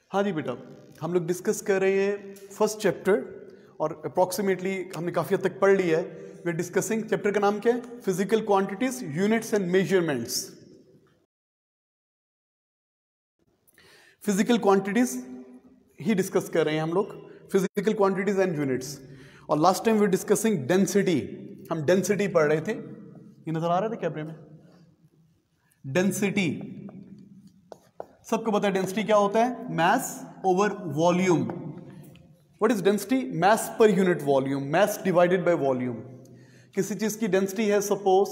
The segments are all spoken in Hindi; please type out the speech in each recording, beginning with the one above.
हाँ जी बेटा, हम लोग डिस्कस कर रहे हैं फर्स्ट चैप्टर और अप्रॉक्सीमेटली हमने काफ़ी हद तक पढ़ लिया है। वी आर डिस्कसिंग, चैप्टर का नाम क्या है? Physical quantities, units and measurements. Physical quantities ही डिस्कस कर रहे हैं हम लोग, फिजिकल क्वांटिटीज एंड यूनिट्स। और last time we discussing density, हम डेंसिटी पढ़ रहे थे। ये नजर आ रहा था कैमरे में? डेंसिटी, सबको पता है डेंसिटी क्या होता है? Mass over volume. What is density? Mass per unit volume, mass divided by volume. किसी चीज की डेंसिटी है suppose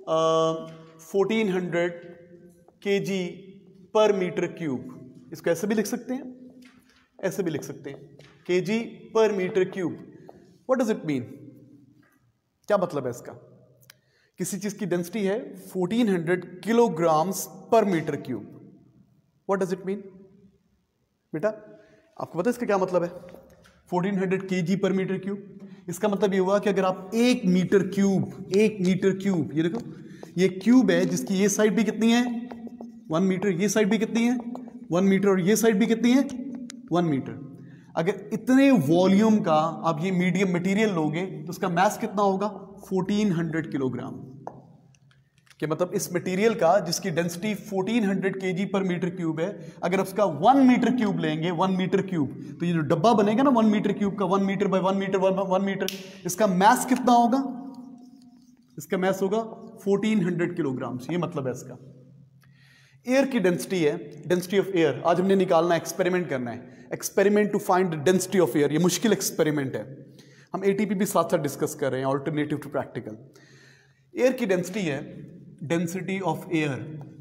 1400 kg per metre cube. इसको ऐसे भी लिख सकते हैं, ऐसे भी लिख सकते हैं, kg per metre cube. What does it mean? क्या मतलब है इसका? किसी चीज की डेंसिटी है 1400 kilograms per metre cube. What does it mean? बेटा आपको पता है इसका क्या मतलब है? 1400 kg पर मीटर क्यूब। इसका मतलब ये हुआ कि अगर आप 1 मीटर क्यूब, ये देखो, ये क्यूब है जिसकी ये साइड भी कितनी है? 1 मीटर। ये साइड भी कितनी है? 1 मीटर। और ये साइड भी कितनी है? 1 मीटर। अगर इतने वॉल्यूम का आप ये मीडियम मटेरियल लोगे तो उसका मास कितना होगा? 1400 किलोग्राम। कि मतलब इस मटेरियल का जिसकी density 1400 kg per metre cube है, अगर उसका 1 मीटर क्यूब लेंगे, 1 मीटर क्यूब, तो ये जो डब्बा बनेगा ना 1 मीटर क्यूब का, 1 मीटर बाय 1 मीटर 1 मीटर, इसका मास कितना होगा? इसका मास होगा 1400 किलोग्राम। ये मतलब है इसका। एयर की डेंसिटी है, डेंसिटी ऑफ एयर। आज हमने निकालना है, एक्सपेरिमेंट करना है, experiment to find density of air. ये मुश्किल एक्सपेरिमेंट है, हम एटीपी भी साथ साथ डिस्कस कर रहे हैं, ऑल्टरनेटिव टू प्रैक्टिकल। एयर की डेंसिटी है, density of air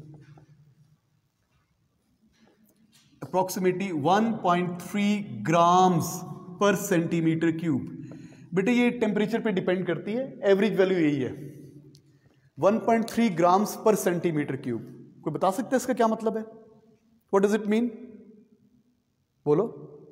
approximately 1.3 grams per centimetre cube. बेटे ये टेम्परेचर पे डिपेंड करती है, एवरेज वैल्यू यही है 1.3 ग्राम्स पर सेंटीमीटर क्यूब। कोई बता सकता है इसका क्या मतलब है? What does it mean? बोलो।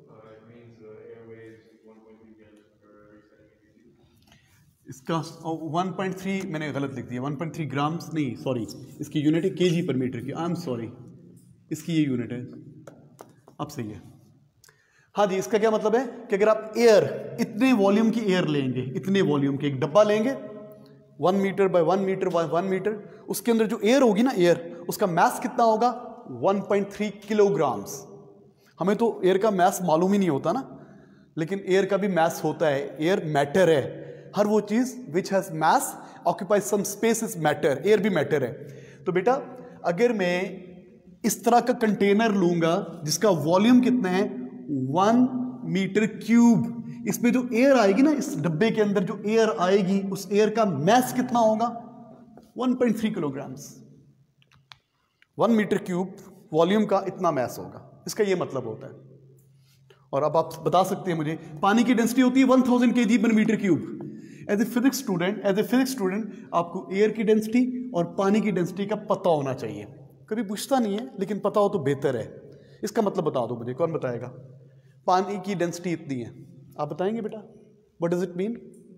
इसका 1.3 मैंने गलत लिख दिया, 1.3 ग्राम्स नहीं, सॉरी, इसकी यूनिट है केजी पर मीटर की। आई एम सॉरी, इसकी ये यूनिट है। अब सही है। हाँ जी, इसका क्या मतलब है कि अगर आप एयर, इतने वॉल्यूम की एयर लेंगे, इतने वॉल्यूम के एक डब्बा लेंगे 1 metre by 1 metre by 1 metre, उसके अंदर जो एयर होगी ना, एयर, उसका मास कितना होगा? 1.3 किलोग्राम्स। हमें तो एयर का मास मालूम ही नहीं होता ना, लेकिन एयर का भी मास होता है। एयर मैटर है, हर वो चीज which has mass occupies some space is matter. Air भी मैटर है। तो बेटा अगर मैं इस तरह का कंटेनर लूंगा जिसका वॉल्यूम कितना है 1 मीटर क्यूब, इसमें जो एयर आएगी ना, इस डब्बे के अंदर जो एयर आएगी, उस एयर का मास कितना होगा? 1.3 किलोग्राम्स। 1 मीटर क्यूब वॉल्यूम का इतना मास होगा, इसका ये मतलब होता है। और अब आप बता सकते हैं मुझे, पानी की डेंसिटी होती है 1000 kg per metre cube. As a physics student आपको एयर की डेंसिटी और पानी की डेंसिटी का पता होना चाहिए। कभी पूछता नहीं है, लेकिन पता हो तो बेहतर है। इसका मतलब बता दो मुझे, कौन बताएगा? पानी की डेंसिटी इतनी है, आप बताएंगे बेटा? What does it mean?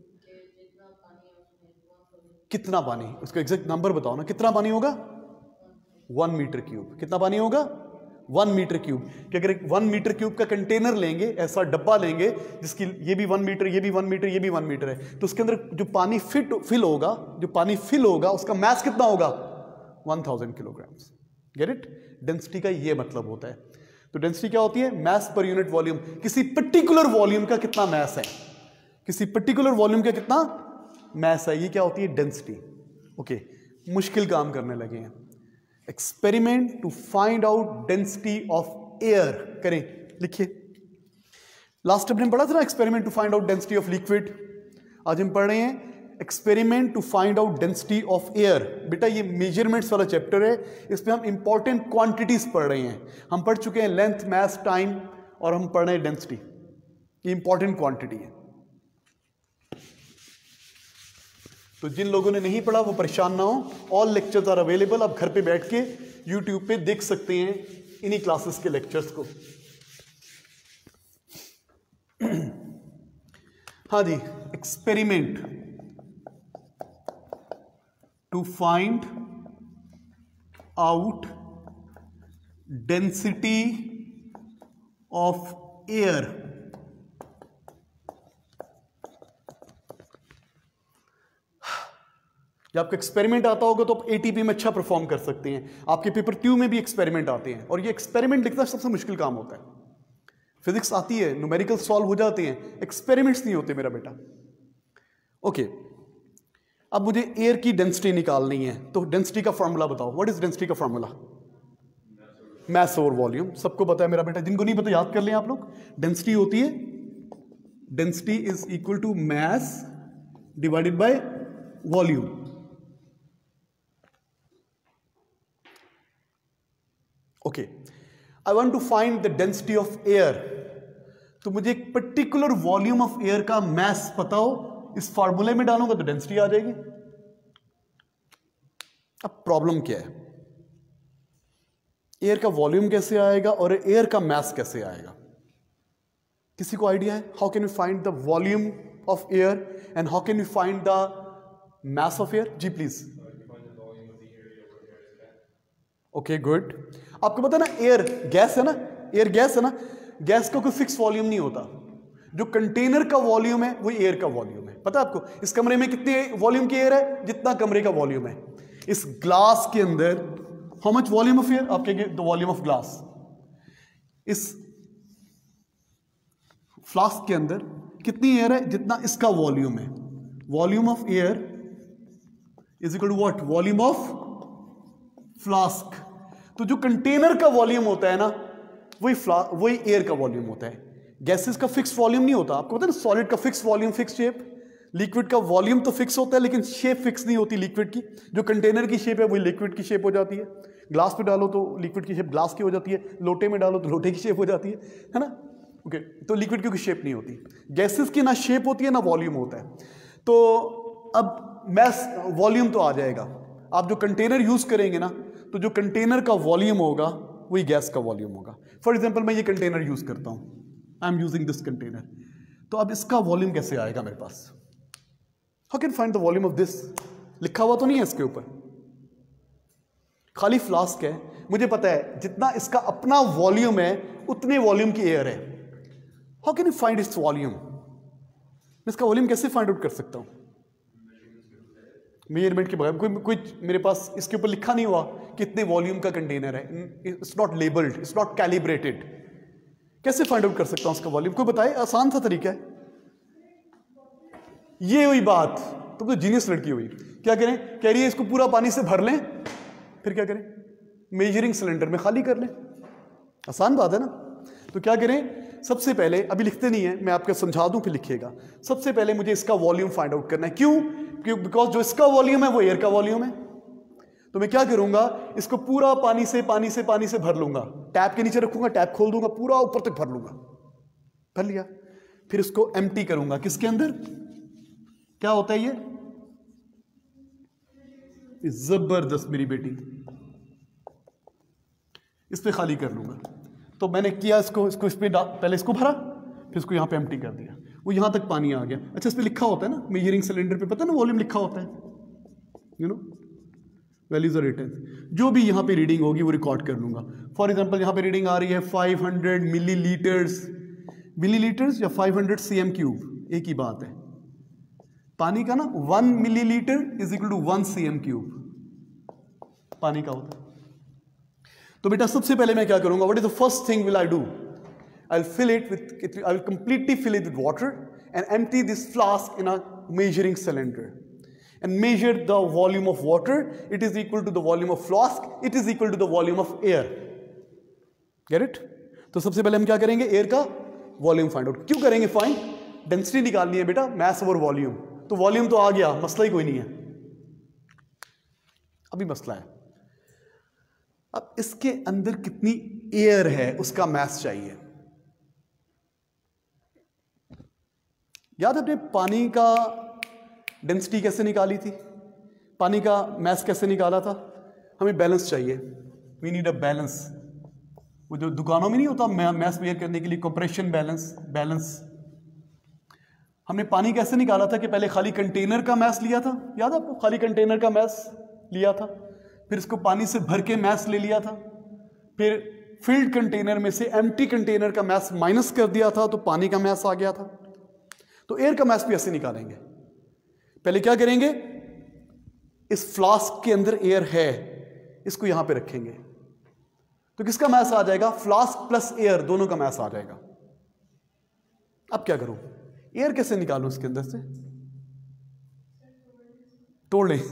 कितना पानी, उसका एग्जैक्ट नंबर बताओ ना, कितना पानी होगा? 1 मीटर क्यूब। कितना पानी होगा? 1 मीटर क्यूब। कि अगर 1 मीटर क्यूब का कंटेनर लेंगे, ऐसा डब्बा लेंगे जिसकी ये भी 1 मीटर, ये भी 1 मीटर, ये भी 1 मीटर है, तो उसके अंदर जो पानी फिल होगा उसका मास कितना होगा? 1000 किलोग्राम्स। Get it? डेंसिटी का ये मतलब होता है। तो डेंसिटी क्या होती है? Mass per unit volume. किसी पर्टिकुलर वॉल्यूम का कितना मास है, किसी पर्टिकुलर वॉल्यूम का कितना मास है, ये क्या होती है? डेंसिटी। ओके, मुश्किल काम करने लगे हैं। Experiment to find out density of air करें, लिखिए। लास्ट टाइम हमने पढ़ा था ना experiment to find out density of liquid. आज हम पढ़ रहे हैं experiment to find out density of air. बेटा ये मेजरमेंट्स वाला चैप्टर है, इसमें हम इंपॉर्टेंट क्वांटिटीज पढ़ रहे हैं। हम पढ़ चुके हैं लेंथ, मास, टाइम, और हम पढ़ रहे हैं डेंसिटी। ये इंपॉर्टेंट क्वांटिटी है। तो जिन लोगों ने नहीं पढ़ा वो परेशान ना हो, ऑल लेक्चर्स आर अवेलेबल। आप घर पे बैठ के यूट्यूब पे देख सकते हैं इन्हीं क्लासेस के लेक्चर्स को। हाँ जी, experiment to find out density of air जब आपका एक्सपेरिमेंट आता होगा तो आप एटीपी में अच्छा परफॉर्म कर सकते हैं। आपके पेपर ट्यूब में भी एक्सपेरिमेंट आते हैं और ये एक्सपेरिमेंट लिखना सबसे मुश्किल काम होता है। फिजिक्स आती है, न्यूमेरिकल सॉल्व हो जाते हैं, एक्सपेरिमेंट्स नहीं होते मेरा बेटा। ओके, अब मुझे एयर की डेंसिटी निकालनी है, तो डेंसिटी का फॉर्मूला बताओ। व्हाट इज डेंसिटी का फॉर्मूला? Mass over volume. सबको पता है मेरा बेटा, जिनको नहीं पता याद कर लें आप लोग। डेंसिटी होती है, density is equal to mass divided by volume. Okay, I want to find the density of air. तो मुझे एक पर्टिकुलर वॉल्यूम ऑफ एयर का मैस पता हो, इस फार्मूले में डालूंगा तो डेंसिटी आ जाएगी। अब प्रॉब्लम क्या है, एयर का वॉल्यूम कैसे आएगा और एयर का मैस कैसे आएगा? किसी को आइडिया है? How can you find the volume of air and how can you find the mass of air? जी प्लीज। Okay good. आपको पता है ना, एयर गैस है ना, एयर गैस है ना, गैस का कोई फिक्स वॉल्यूम नहीं होता। जो कंटेनर का वॉल्यूम है वही एयर का वॉल्यूम है। पता है आपको इस कमरे में कितने वॉल्यूम की एयर है? जितना कमरे का वॉल्यूम है। इस ग्लास के अंदर how much volume of air? आप कहेंगे द वॉल्यूम ऑफ ग्लास। इस फ्लास्क के अंदर कितनी एयर है? जितना इसका वॉल्यूम है। Volume of air is equal to what? Volume of flask. तो जो कंटेनर का वॉल्यूम होता है ना, वही एयर का वॉल्यूम होता है। गैसेस का फिक्स वॉल्यूम नहीं होता। आपको पता है ना, सॉलिड का fix volume, fix shape. Liquid का वॉल्यूम तो फिक्स होता है लेकिन शेप फिक्स नहीं होती लिक्विड की। जो कंटेनर की शेप है वही लिक्विड की शेप हो जाती है। ग्लास पे डालो तो लिक्विड की शेप ग्लास की हो जाती है, लोटे में डालो तो लोटे की शेप हो जाती है ना। ओके, तो लिक्विड की कोई शेप नहीं होती। गैसेस की ना शेप होती है ना वॉल्यूम होता है। तो अब मैस वॉल्यूम तो आ जाएगा। आप जो कंटेनर यूज करेंगे ना, तो जो कंटेनर का वॉल्यूम होगा वही गैस का वॉल्यूम होगा। फॉर एग्जाम्पल मैं ये कंटेनर यूज करता हूं, I am using this container, तो अब इसका वॉल्यूम कैसे आएगा मेरे पास? How can find the volume of this? लिखा हुआ तो नहीं है इसके ऊपर, खाली फ्लास्क है। मुझे पता है जितना इसका अपना वॉल्यूम है उतने वॉल्यूम की एयर है। How can you find its volume? मैं इसका वॉल्यूम कैसे फाइंड आउट कर सकता हूं? मेजरमेंट के बगैर। कोई मेरे पास इसके ऊपर लिखा नहीं हुआ कितने वॉल्यूम का कंटेनर है। It's not labelled, it's not calibrated. कैसे फाइंड आउट कर सकता हूं उसका वॉल्यूम? कोई बताए, आसान सा तरीका है। ये हुई बात, तुम तो जीनियस लड़की हुई। क्या करें? कह रही है इसको पूरा पानी से भर लें, फिर क्या करें? मेजरिंग सिलेंडर में खाली कर लें। आसान बात है ना। तो क्या करें? सबसे पहले, अभी लिखते नहीं है, मैं आपको समझा दूं फिर लिखिएगा। सबसे पहले मुझे इसका वॉल्यूम फाइंड आउट करना है। क्यों? बिकॉज जो इसका वॉल्यूम है वो एयर का वॉल्यूम है। तो मैं क्या करूंगा, इसको पूरा पानी से भर लूंगा। टैप के नीचे रखूंगा, टैप खोल दूंगा, पूरा ऊपर तक भर लूंगा। भर लिया, फिर इसको एम्प्टी करूंगा। किसके अंदर? क्या होता है ये? जबरदस्त मेरी बेटी, इस पे खाली कर लूंगा। तो मैंने किया इसको इस पे पहले इसको भरा, फिर इसको यहां पे एम्प्टी कर दिया। वो यहां तक पानी आ गया। अच्छा, इस पे लिखा होता है ना, मेजरिंग सिलेंडर पे पता है ना वॉल्यूम लिखा होता है, you know, values are written. जो भी यहां पे रीडिंग होगी वो रिकॉर्ड कर लूंगा। फॉर एग्जांपल यहां पे रीडिंग आ रही है 500 मिलीलीटर्स या 500 cm क्यूब, एक ही बात है। पानी का ना 1 millilitre is equal to 1 cm cube पानी का होता है। तो बेटा सबसे पहले मैं क्या करूंगा? What is the first thing will I do? I will completely fill it with water and empty this flask in a measuring cylinder and measure the volume of water. It is equal to the volume of flask. It is equal to the volume of air. Get it? तो सबसे पहले हम क्या करेंगे? एयर का वॉल्यूम फाइंड आउट। क्यों करेंगे फाइंड? डेंसिटी निकालनी है बेटा, मैस ओवर वॉल्यूम। तो वॉल्यूम तो आ गया, मसला ही कोई नहीं है। अभी मसला है, अब इसके अंदर कितनी एयर है उसका मैस चाहिए। याद है अपने पानी का डेंसिटी कैसे निकाली थी? पानी का मैस कैसे निकाला था? हमें बैलेंस चाहिए। We need a balance. वो जो दुकानों में नहीं होता मैस मेजर करने के लिए, कंप्रेशन बैलेंस। हमने पानी कैसे निकाला था कि पहले खाली कंटेनर का मैस लिया था, याद है आपको? खाली कंटेनर का मैस लिया था, फिर इसको पानी से भर के मैस ले लिया था, फिर फिल्ड कंटेनर में से एम्प्टी कंटेनर का मास माइनस कर दिया था तो पानी का मास आ गया था। तो एयर का मास भी ऐसे निकालेंगे। पहले क्या करेंगे, इस फ्लास्क के अंदर एयर है, इसको यहां पे रखेंगे तो किसका मास आ जाएगा, फ्लास्क प्लस एयर दोनों का मास आ जाएगा। अब क्या करूं, एयर कैसे निकालूं इसके अंदर से, तोड़ लें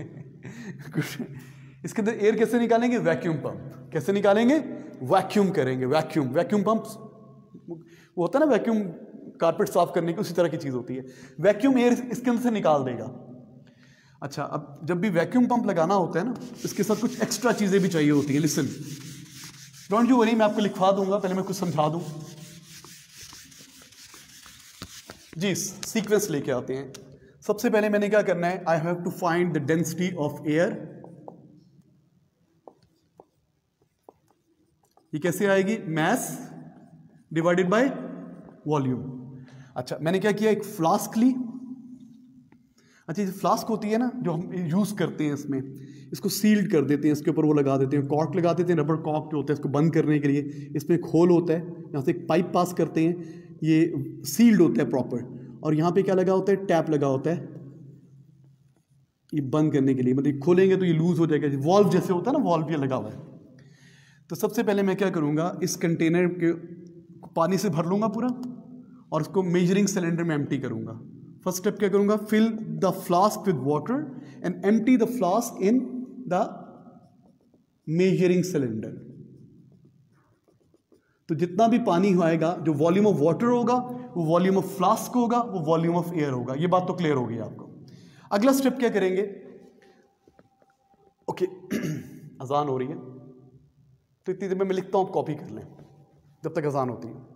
इसके अंदर एयर कैसे निकालेंगे, वैक्यूम पंप। कैसे निकालेंगे, वैक्यूम करेंगे। वैक्यूम पंप वो होता है ना, वैक्यूम कारपेट साफ करने की, उसी तरह की चीज होती है। वैक्यूम एयर इसके अंदर से निकाल देगा। अच्छा, अब जब भी वैक्यूम पंप लगाना होता है ना, इसके साथ कुछ एक्स्ट्रा चीजें भी चाहिए होती हैं। लिसन, डोंट यू वरी, मैं आपको लिखवा दूंगा, पहले मैं कुछ समझा दूं जी। सीक्वेंस लेके आते हैं। सबसे पहले मैंने क्या करना है, I have to find the density of air. ये कैसे आएगी, मैस डिवाइडेड बाय वॉल्यूम। अच्छा, मैंने क्या किया, एक फ्लास्क ली। अच्छा, ये फ्लास्क होती है ना जो हम यूज करते हैं, इसमें इसको सील्ड कर देते हैं, इसके ऊपर वो लगा देते हैं, कॉर्क लगा देते हैं, रबर कॉर्क जो होता है इसको बंद करने के लिए। इसमें एक होल होता है, यहाँ से एक पाइप पास करते हैं, ये सील्ड होता है प्रॉपर। और यहाँ पे क्या लगा होता है, टैप लगा होता है, ये बंद करने के लिए। मतलब खोलेंगे तो ये लूज हो जाएगा, वॉल्व जैसे होता है ना, वॉल्व ये लगा हुआ है। तो सबसे पहले मैं क्या करूँगा, इस कंटेनर के पानी से भर लूँगा पूरा और उसको मेजरिंग सिलेंडर में एम्प्टी करूँगा। फर्स्ट स्टेप क्या करूँगा, fill the flask with water and empty the flask in the measuring cylinder. तो जितना भी पानी आएगा, जो वॉल्यूम ऑफ वाटर होगा वो वॉल्यूम ऑफ फ्लास्क होगा, वो वॉल्यूम ऑफ एयर होगा। ये बात तो क्लियर होगी आपको। अगला स्टेप क्या करेंगे, ओके अजान हो रही है तो इतनी देर में मैं लिखता हूं, आप कॉपी कर लें जब तक अजान होती है।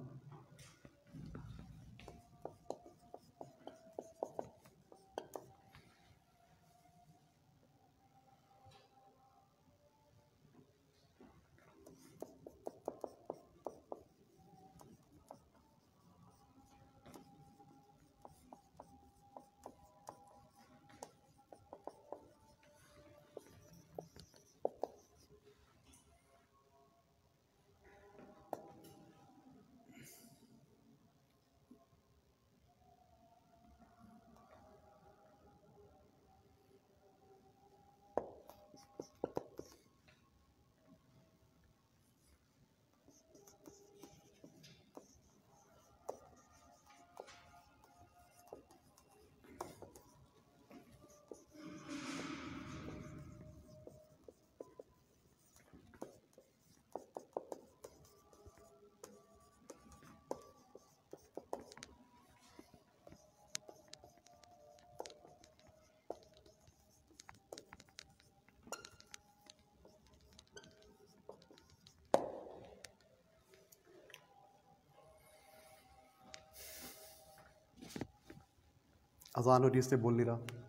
अजान हो रही है इससे बोल नहीं रहा।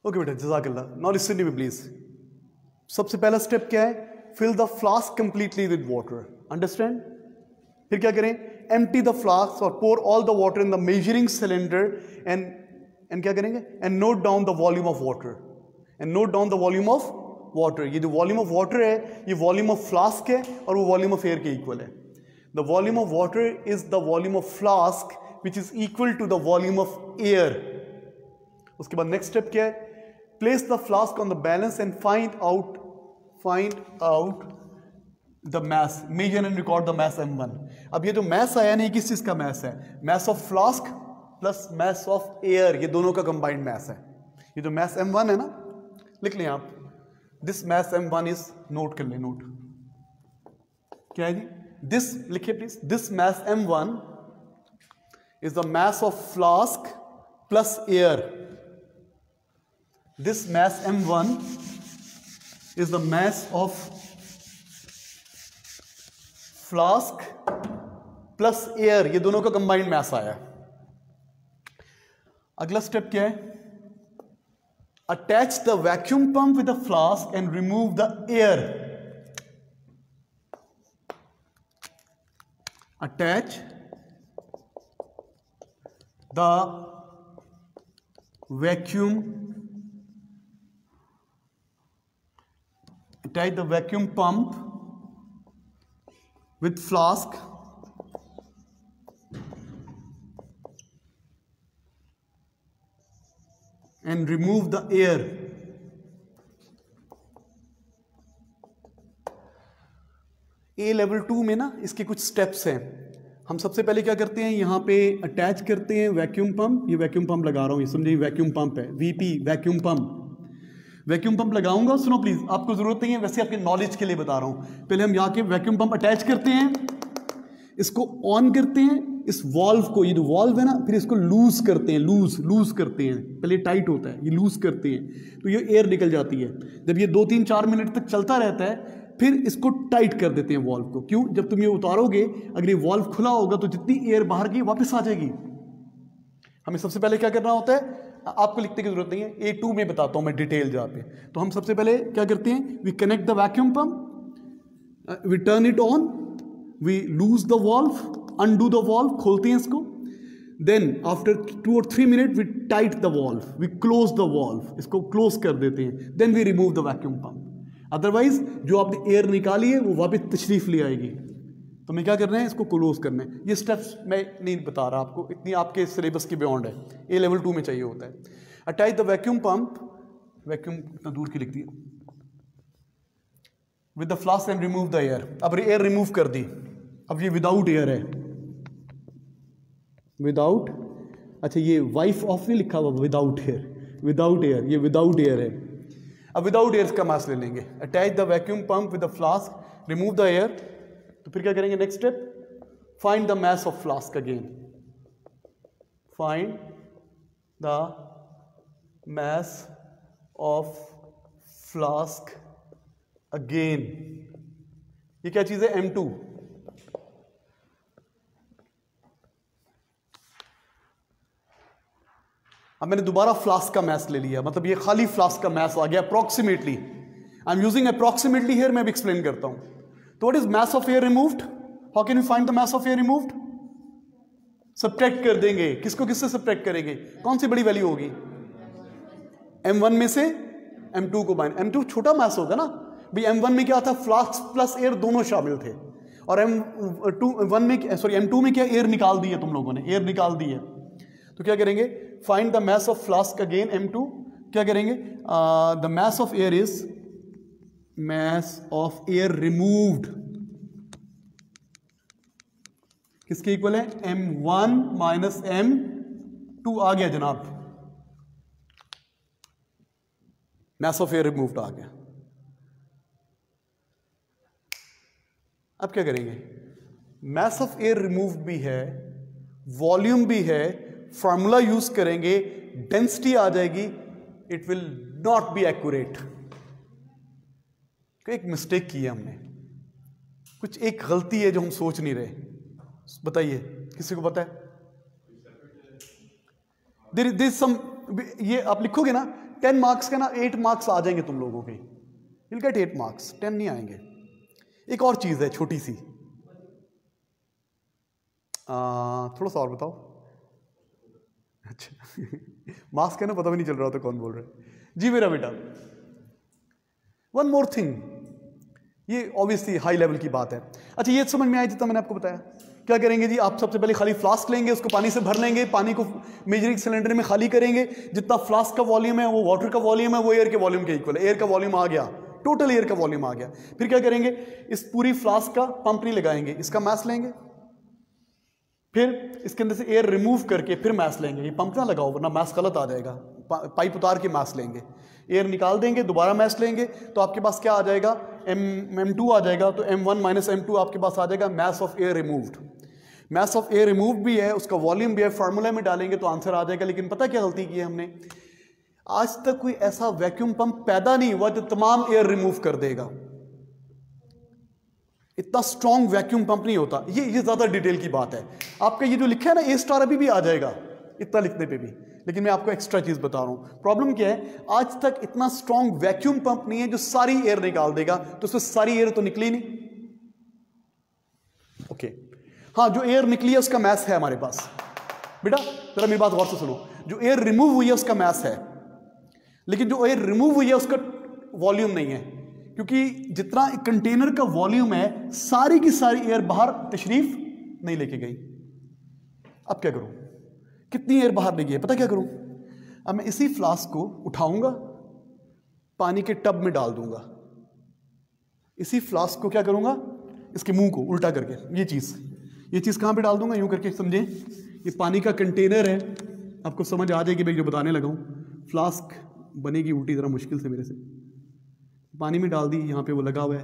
ओके बेटा, जज़ाकल्लाह। Now listen to me please. सबसे पहला स्टेप क्या है? Fill the flask completely with water. Understand? फिर क्या करें? एम्प्टी द फ्लास्क और pour all the water in the measuring cylinder and क्या करेंगे? And note down the volume of water. And note down the volume of water. ये जो वॉल्यूम ऑफ वाटर है ये वॉल्यूम ऑफ फ्लास्क है और वो वॉल्यूम ऑफ एयर के इक्वल है। The volume of water is the volume of flask which is equal to the volume of air. उसके बाद नेक्स्ट स्टेप क्या है? Place the flask on the balance and find out the mass. Measure and record the mass m1। अब ये जो मैस आया नहीं, किस चीज का मैस है? Mass of flask plus mass of air, ये दोनों का कंबाइंड मैस है। ये जो मैस m1 है ना, लिख लें आप। This mass m1 is, note कर लें, नोट क्या है जी? दिस लिखिए please. This mass m1 is the mass of flask plus air. This mass m1 is the mass of flask plus air, ये दोनों का कंबाइंड मैस आया। अगला स्टेप क्या है? Attach the vacuum pump with the flask and remove the air. Attach the vacuum Attach the vacuum pump with flask and remove the air. A level 2 में ना इसके कुछ स्टेप्स हैं। हम सबसे पहले क्या करते हैं? यहाँ पे अटैच करते हैं वैक्यूम पंप। ये वैक्यूम पंप लगा रहा हूँ, ये समझिए वैक्यूम पंप है, VP vacuum pump. Vacuum pump लगाऊंगा, सुनो प्लीज, आपको जरूरत नहीं है, वैसे आपके नॉलेज के लिए बता रहा हूं। पहले हम यहाँ के वैक्यूम पंप अटैच करते हैं, इसको ऑन करते हैं, इस वॉल्व को, ये जो वॉल्व है ना, फिर इसको लूज करते हैं, लूज करते हैं। पहले टाइट होता है, ये लूज करते हैं तो ये एयर निकल जाती है। जब ये 2-3-4 मिनट तक चलता रहता है फिर इसको टाइट कर देते हैं वॉल्व को। क्यों? जब तुम ये उतारोगे, अगर ये वॉल्व खुला होगा तो जितनी एयर बाहर की वापस आ जाएगी। हमें सबसे पहले क्या करना होता है? आपको लिखने की जरूरत नहीं है, A2 में बताता हूं मैं डिटेल जहाँ पे। तो हम सबसे पहले क्या करते हैं? We connect the vacuum pump, we turn it on, we loose the valve, undo the valve, खोलते हैं इसको। Then after 2 or 3 minute we tight the valve, we close the valve, इसको क्लोज कर देते हैं। Then we remove the vacuum pump. Otherwise जो आपने एयर निकाली है वो वापस तशरीफ ले आएगी। तो मैं क्या करना है? इसको क्लोज करना है। ये स्टेप्स मैं नहीं बता रहा आपको, इतनी आपके सिलेबस के बियॉन्ड है, A level 2 में चाहिए होता है। Attach the vacuum pump, vacuum इतना दूर की लिख दी, with the flask and remove the air. अब एयर रिमूव कर दी, अब ये विदाउट एयर है, विदाउट, अच्छा ये वाइफ ऑफ नहीं लिखा हुआ, विदाउट एयर, विदाउट एयर, ये विदाउट एयर है। अब विदाउट एयर का मास ले लेंगे। Attach the vacuum pump with the flask, remove the air. तो फिर क्या करेंगे? Next step, find the mass of flask again, find the mass of flask again. ये क्या चीज है? M2। अब मैंने दोबारा फ्लास्क का मैस ले लिया, मतलब ये खाली फ्लास्क का मैस आ गया approximately. I am using approximately here, मैं भी एक्सप्लेन करता हूं। तो what is mass of air removed? How can we find the mass of air removed? Subtract कर देंगे। किसको किससे सब्ट्रैक्ट करेंगे? कौन सी बड़ी वैल्यू होगी? M1 में से M2 को बाइंड। M2 छोटा मैस होगा ना भाई। M1 में क्या था? फ्लास्क प्लस एयर दोनों शामिल थे। और M2 में क्या? एयर निकाल दी है तुम लोगों ने, एयर निकाल दी है। तो क्या करेंगे? Find the mass of flask again M2। क्या करेंगे? The mass of air is mass of air removed किसके इक्वल है? M1 माइनस M2 आ गया जनाब, mass of air removed आ गया। अब क्या करेंगे? mass of air removed भी है, वॉल्यूम भी है, फॉर्मूला यूज करेंगे, डेंसिटी आ जाएगी। It will not be accurate. एक मिस्टेक की है हमने, कुछ एक गलती है जो हम सोच नहीं रहे। बताइए, किसी को पता है? देयर इज सम, ये आप लिखोगे ना 10 मार्क्स के ना 8 मार्क्स आ जाएंगे तुम लोगों के, you'll get 8 मार्क्स, 10 नहीं आएंगे। एक और चीज है छोटी सी, थोड़ा सा और बताओ। अच्छा मास्क है ना, पता भी नहीं चल रहा था कौन बोल रहा है। जी मेरा बेटा, वन मोर थिंग, ये ऑब्वियसली हाई लेवल की बात है। अच्छा ये समझ में आया जितना मैंने आपको बताया। क्या करेंगे जी, आप सबसे पहले खाली फ्लास्क लेंगे, उसको पानी से भर लेंगे, पानी को मेजरिंग सिलेंडर में खाली करेंगे, जितना फ्लास्क का वॉल्यूम है वो वाटर का वॉल्यूम है, वो एयर के वॉल्यूम के इक्वल है। एयर का वॉल्यूम आ गया, टोटल एयर का वॉल्यूम आ गया। फिर क्या करेंगे, इस पूरी फ्लास्क का पंप नहीं लगाएंगे, इसका मास लेंगे, फिर इसके अंदर से एयर रिमूव करके फिर मास लेंगे। ये पंप ना लगाओ वरना मास गलत आ जाएगा। पाइप उतार के मास लेंगे, एयर निकाल देंगे, दोबारा मास लेंगे, तो आपके पास क्या आ जाएगा, m2 आ जाएगा। तो m1 माइनस m2 आपके पास आ जाएगा mass of air removed. Mass of air remove भी है, उसका वॉल्यूम भी है, फार्मूला में डालेंगे तो आंसर आ जाएगा। लेकिन पता क्या गलती की है हमने, आज तक कोई ऐसा वैक्यूम पंप पैदा नहीं हुआ जो तमाम एयर रिमूव कर देगा। इतना स्ट्रॉन्ग वैक्यूम पंप नहीं होता। ये ज्यादा डिटेल की बात है। आपका ये जो लिखा है ना ए स्टार अभी भी आ जाएगा इतना लिखने पे भी, लेकिन मैं आपको एक्स्ट्रा चीज बता रहा हूं। प्रॉब्लम क्या है, आज तक इतना स्ट्रॉन्ग वैक्यूम पंप नहीं है जो सारी एयर निकाल देगा। तो उसमें सारी एयर तो निकली नहीं, ओके। हाँ, जो एयर निकली है उसका मास है हमारे पास। बेटा जरा मेरी बात गौर से सुनो, जो एयर रिमूव हुई है उसका मास है, लेकिन जो एयर रिमूव हुई है उसका वॉल्यूम नहीं है, क्योंकि जितना कंटेनर का वॉल्यूम है सारी की सारी एयर बाहर तशरीफ नहीं लेके गई। अब क्या करूं, कितनी एयर बाहर ले गई है, पता क्या करूं, अब मैं इसी फ्लास्क को उठाऊंगा, पानी के टब में डाल दूंगा। इसी फ्लास्क को क्या करूंगा, इसके मुंह को उल्टा करके, ये चीज कहां पे डाल दूंगा, यूं करके समझे, ये पानी का कंटेनर है। आपको समझ आ जाएगी मैं जो बताने लगा हूं। फ्लास्क बनेगी उल्टी, जरा मुश्किल से मेरे से, पानी में डाल दी, यहां पे वो लगा हुआ है,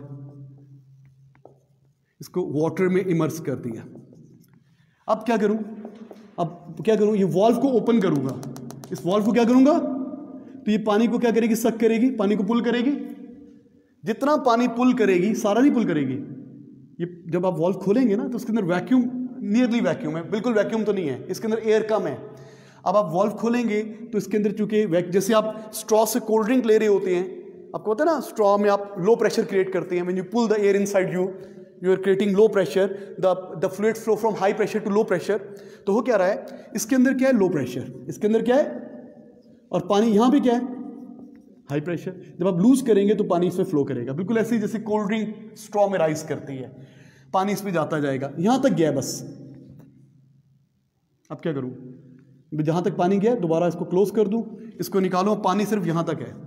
इसको वाटर में इमर्स कर दिया। अब क्या करूं, ये वॉल्व को ओपन करूंगा, इस वॉल्व को क्या करूंगा, तो ये पानी को क्या करेगी, सक करेगी, पानी को पुल करेगी। जितना पानी पुल करेगी, सारा नहीं पुल करेगी। ये जब आप वॉल्व खोलेंगे ना तो उसके अंदर वैक्यूम, नियरली वैक्यूम है, बिल्कुल वैक्यूम तो नहीं है, इसके अंदर एयर कम है। अब आप वॉल्व खोलेंगे तो इसके अंदर चूंकि जैसे आप स्ट्रॉ से कोल्ड ड्रिंक ले रहे होते हैं, आपको पता है ना, स्ट्रॉ में आप लो प्रेशर क्रिएट करते हैं। When you pull the air inside you are creating low pressure, the fluid flow from high pressure to low pressure. तो हो क्या रहा है, इसके अंदर क्या है, लो प्रेशर, इसके अंदर क्या है, और पानी यहां पे क्या है, हाई प्रेशर। जब आप लूज करेंगे तो पानी इसमें फ्लो करेगा, बिल्कुल ऐसे ही जैसे कोल्ड ड्रिंक स्ट्रॉ में राइज करती है, पानी इसमें जाता जाएगा, यहां तक गया बस। अब क्या करूं, जहां तक पानी गया दोबारा इसको क्लोज कर दूं, इसको निकालो, पानी सिर्फ यहां तक है।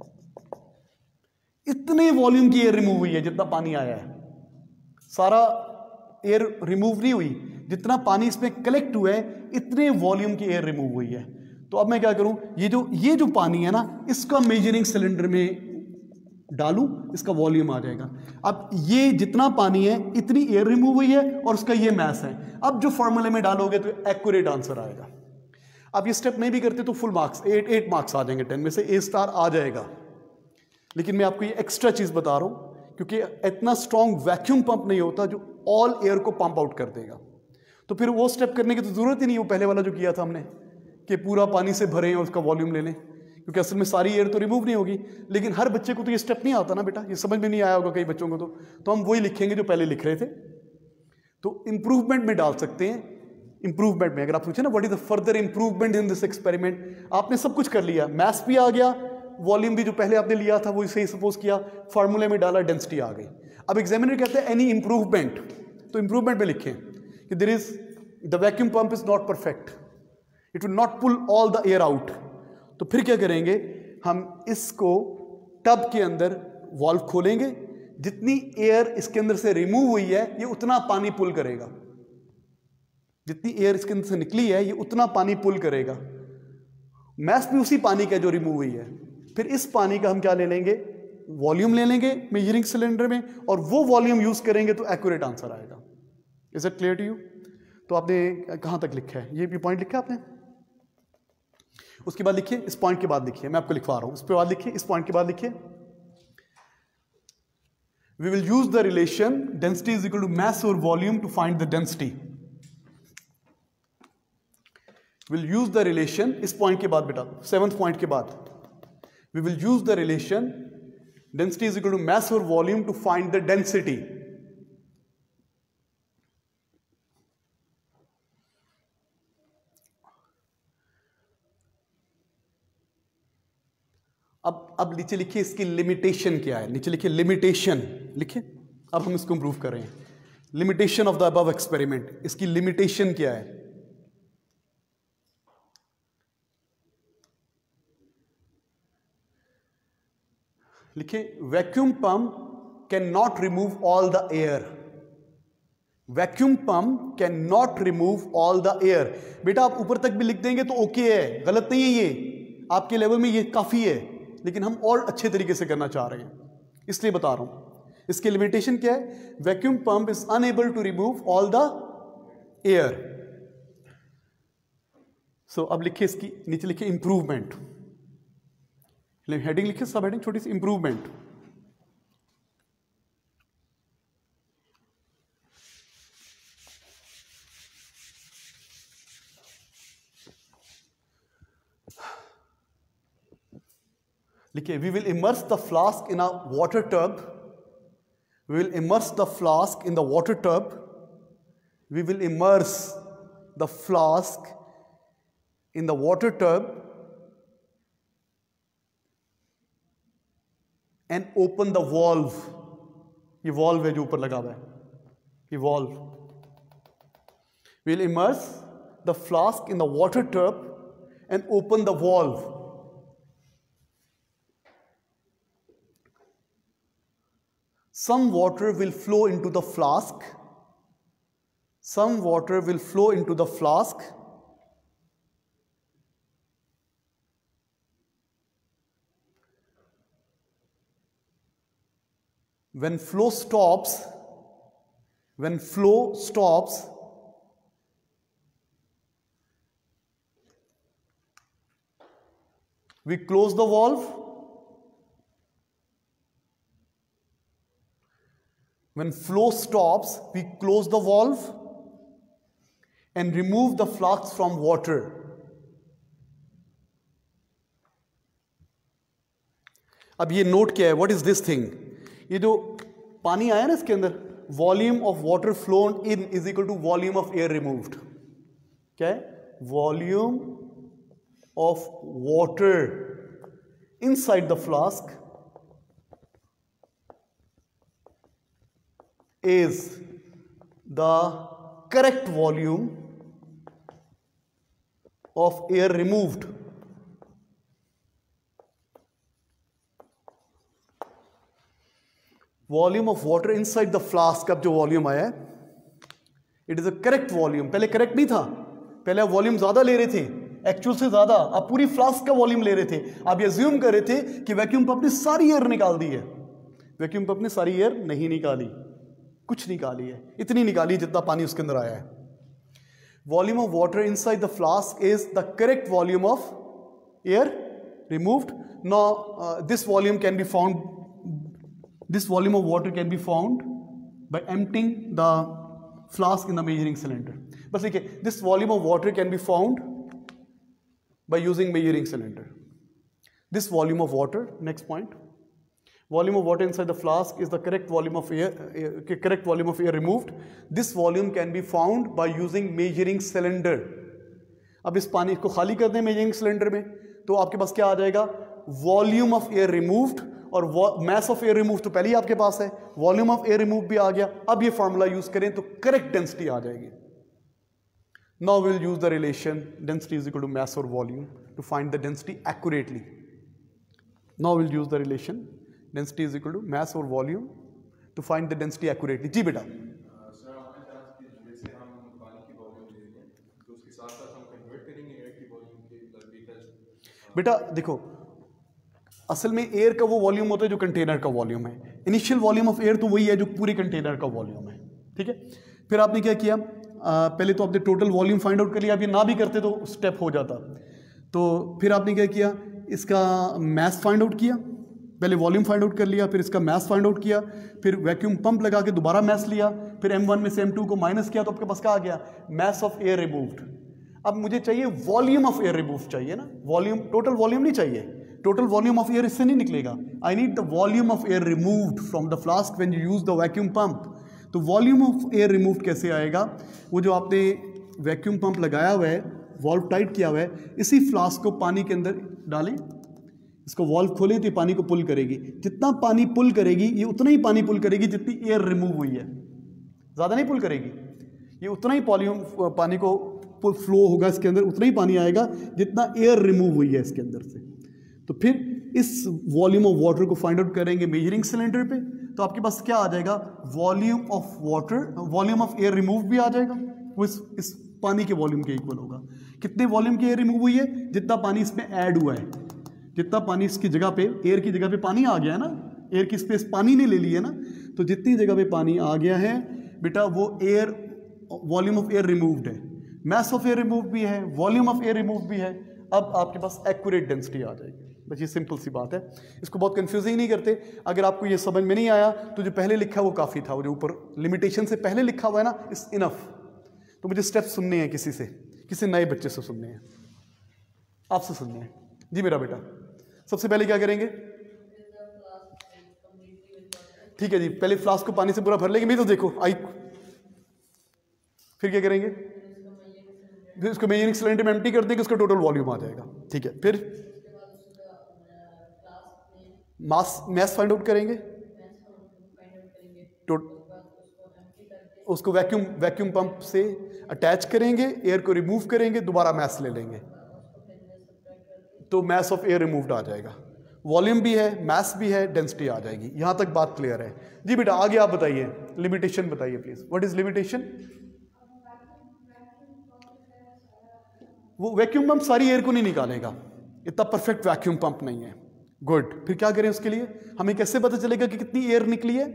इतने वॉल्यूम की एयर रिमूव हुई है जितना पानी आया है, सारा एयर रिमूव नहीं हुई, जितना पानी इसमें कलेक्ट हुआ है इतने वॉल्यूम की एयर रिमूव हुई है। तो अब मैं क्या करूं, ये जो पानी है ना, इसका मेजरिंग सिलेंडर में डालूं, इसका वॉल्यूम आ जाएगा। अब ये जितना पानी है इतनी एयर रिमूव हुई है और उसका ये मास है। अब जो फॉर्मूले में डालोगे तो एक्यूरेट आंसर आएगा। आप ये स्टेप नहीं भी करते तो फुल मार्क्स 8 मार्क्स आ जाएंगे, 10 में से A स्टार आ जाएगा। लेकिन मैं आपको ये एक्स्ट्रा चीज बता रहा हूं क्योंकि इतना स्ट्रॉन्ग वैक्यूम पंप नहीं होता जो ऑल एयर को पंप आउट कर देगा। तो फिर वो स्टेप करने की तो जरूरत ही नहीं, वो पहले वाला जो किया था हमने कि पूरा पानी से भरें और उसका वॉल्यूम ले लें, क्योंकि असल में सारी एयर तो रिमूव नहीं होगी। लेकिन हर बच्चे को तो ये स्टेप नहीं आता ना बेटा, ये समझ में नहीं आया होगा कई बच्चों को। तो हम वही लिखेंगे जो पहले लिख रहे थे। तो इंप्रूवमेंट में डाल सकते हैं। इंप्रूवमेंट में अगर आप पूछे ना what is the further improvement in this experiment, आपने सब कुछ कर लिया, मैथ्स भी आ गया, वॉल्यूम भी जो पहले आपने लिया था वो सही सपोज किया, फार्मूले में डाला, डेंसिटी आ गई। अब एग्जामिनर कहते हैं एनी इंप्रूवमेंट, तो इंप्रूवमेंट में लिखें कि there is the vacuum pump is not perfect, it will not pull all the air out. तो फिर क्या करेंगे, हम इसको टब के अंदर वॉल्व खोलेंगे, जितनी एयर इसके अंदर से रिमूव हुई है ये उतना पानी पुल करेगा, जितनी एयर इसके अंदर से निकली है ये उतना पानी पुल करेगा। मैस भी उसी पानी का जो रिमूव हुई है। फिर इस पानी का हम क्या ले लेंगे, वॉल्यूम ले लेंगे मेजरिंग सिलेंडर में, और वो वॉल्यूम यूज करेंगे तो एक्यूरेट आंसर आएगा। Is it clear to you? तो आपने कहां तक लिखा है, ये पॉइंट लिखा है आपने? उसके बाद लिखिए, इस पॉइंट के बाद लिखिए, मैं आपको लिखवा रहा हूं, उसके बाद लिखिए, इस पॉइंट के बाद लिखिए, we will use the relation density is equal to mass और volume to find the density. Will use the relation, इस पॉइंट के बाद बेटा, 7th पॉइंट के बाद, We will use the relation density is equal to mass over volume to find the density. अब नीचे लिखिए इसकी लिमिटेशन क्या है, नीचे लिखिए लिमिटेशन लिखिए। अब हम इसको इंप्रूव कर रहे हैं। Limitation of the above experiment, इसकी लिमिटेशन क्या है? लिखिए vacuum pump can not remove all the air. Vacuum pump can not remove all the air. बेटा आप ऊपर तक भी लिख देंगे तो ओके है, गलत नहीं है, ये आपके लेवल में ये काफी है, लेकिन हम और अच्छे तरीके से करना चाह रहे हैं इसलिए बता रहा हूं। इसकी लिमिटेशन क्या है? Vacuum pump is unable to remove all the air. So अब लिखिए इसकी नीचे लिखिए इंप्रूवमेंट, हेडिंग लिखिए, सब हेडिंग छोटी सी इंप्रूवमेंट। लिखिए we will immerse the flask in a water tub, we will immerse the flask in the water tub, we will immerse the flask in the water tub and open the valve. ये वॉल्व है जो ऊपर लगा हुआ है, ये valve. We will immerse the flask in the water tub and open the valve. Some water will flow into the flask. Some water will flow into the flask. When flow stops, we close the valve. When flow stops, we close the valve and remove the flask from water. अब ये नोट क्या है? What is this thing? ये जो पानी आया ना इसके अंदर, volume of water flown in is equal to volume of air removed. क्या है? Volume of water inside the flask is the correct volume of air removed. Volume of water inside the flask, अब जो वॉल्यूम आया है, it is a correct volume. पहले करेक्ट नहीं था, पहले आप वॉल्यूम ज्यादा ले रहे थे, एक्चुअल से ज्यादा आप पूरी फ्लास्क का वॉल्यूम ले रहे थे। आप ये अज्यूम कर रहे थे कि वैक्यूम पंप ने सारी एयर निकाल दी है। वैक्यूम पंप ने सारी एयर नहीं निकाली, कुछ निकाली है, इतनी निकाली जितना पानी उसके अंदर आया है। Volume of water inside the flask is the correct volume of air removed. Now this volume can be found, this volume of water can be found by emptying the flask in the measuring cylinder. बस देखिए, this volume of water can be found by using measuring cylinder. This volume of water, next point, volume of water inside the flask is the correct volume of air removed. This volume can be found by using measuring cylinder. अब इस पानी को खाली कर दें measuring cylinder में, तो आपके पास क्या आ जाएगा? Volume of air removed, और mass of air removed तो पहले ही आपके पास है, volume of air removed भी आ गया। अब ये फार्मूला यूज करें तो करेक्ट डेंसिटी आ जाएगी। Now we'll use the relation density is equal to mass or volume to find the density accurately. Now we'll use the relation density is equal to mass or volume to find the density accurately. जी बेटा। सर आपने कहा कि जैसे हम पानी की वॉल्यूम ले रहे हैं तो उसके साथ साथ हम कन्वर्ट करेंगे एयर की वॉल्यूम के। बेटा देखो, असल में एयर का वो वॉल्यूम होता है जो कंटेनर का वॉल्यूम है। इनिशियल वॉल्यूम ऑफ एयर तो वही है जो पूरे कंटेनर का वॉल्यूम है, ठीक है। फिर आपने क्या किया, पहले तो आपने टोटल वॉल्यूम फाइंड आउट कर लिया। अब ये ना भी करते तो स्टेप हो जाता, तो फिर आपने क्या किया, इसका मैस फाइंड आउट किया। पहले वॉल्यूम फाइंड आउट कर लिया, फिर इसका मैस फाइंड आउट किया, फिर वैक्यूम पंप लगा के दोबारा मैस लिया, फिर M1 में से M2 को माइनस किया, तो आपके पास क्या आ गया? Mass of air removed. अब मुझे चाहिए वॉल्यूम ऑफ एयर रिमूव चाहिए ना, वॉल्यूम, टोटल वॉल्यूम नहीं चाहिए। टोटल वॉल्यूम ऑफ एयर इससे नहीं निकलेगा। I need the volume of air removed from the flask when you use the vacuum pump. तो वॉल्यूम ऑफ एयर रिमूव्ड कैसे आएगा? वो जो आपने वैक्यूम पंप लगाया हुआ है, वॉल्व टाइट किया हुआ है, इसी फ्लास्क को पानी के अंदर डालें, इसको वॉल्व खोलें तो ये पानी को पुल करेगी। जितना पानी पुल करेगी ये उतना ही पानी पुल करेगी जितनी एयर रिमूव हुई है, ज़्यादा नहीं पुल करेगी। ये उतना ही पानी को फ्लो होगा इसके अंदर, उतना ही पानी आएगा जितना एयर रिमूव हुई है इसके अंदर से। तो फिर इस वॉल्यूम ऑफ वाटर को फाइंड आउट करेंगे मेजरिंग सिलेंडर पे, तो आपके पास क्या आ जाएगा? Volume of water, volume of air remove भी आ जाएगा, वो इस पानी के वॉल्यूम के इक्वल होगा। कितने वॉल्यूम की एयर रिमूव हुई है? जितना पानी इसमें ऐड हुआ है, जितना पानी इसकी जगह पे, एयर की जगह पे पानी आ गया है ना, एयर की स्पेस पानी ने ले ली है ना, तो जितनी जगह पे पानी आ गया है बेटा वो air, volume of air removed है, मैस ऑफ एयर रिमूव भी है, वॉल्यूम ऑफ एयर रिमूव भी है। अब आपके पास एक्यूरेट डेंसिटी आ जाएगी। बस ये सिंपल सी बात है, इसको बहुत कंफ्यूजिंग नहीं करते। अगर आपको ये समझ में नहीं आया तो जो पहले लिखा है वो काफ़ी था, वो जो ऊपर लिमिटेशन से पहले लिखा हुआ है ना, इट्स इनफ। तो मुझे स्टेप्स सुनने हैं, किसी नए बच्चे से सुनने हैं, आपसे सुनने हैं। जी मेरा बेटा, सबसे पहले क्या करेंगे? ठीक है जी, पहले फ्लास्क को पानी से पूरा भर लेंगे। मैं तो देखो आई, फिर क्या करेंगे? फिर उसको मेजरिंग सिलेंडर में एम्प्टी कर देंगे, उसका टोटल वॉल्यूम आ जाएगा। ठीक है, फिर मैस फाइंड आउट करेंगे, उसको वैक्यूम पंप से अटैच करेंगे, एयर को रिमूव करेंगे, दोबारा मैस ले लेंगे, तो मैस ऑफ एयर रिमूव्ड आ जाएगा। वॉल्यूम भी है, मैस भी है, डेंसिटी आ जाएगी। यहां तक बात क्लियर है? जी बेटा आगे आप बताइए, लिमिटेशन बताइए प्लीज। What is limitation? वो वैक्यूम पंप सारी एयर को नहीं निकालेगा, इतना परफेक्ट वैक्यूम पंप नहीं है। गुड, फिर क्या करें उसके लिए? हमें कैसे पता चलेगा कि कितनी एयर निकली है?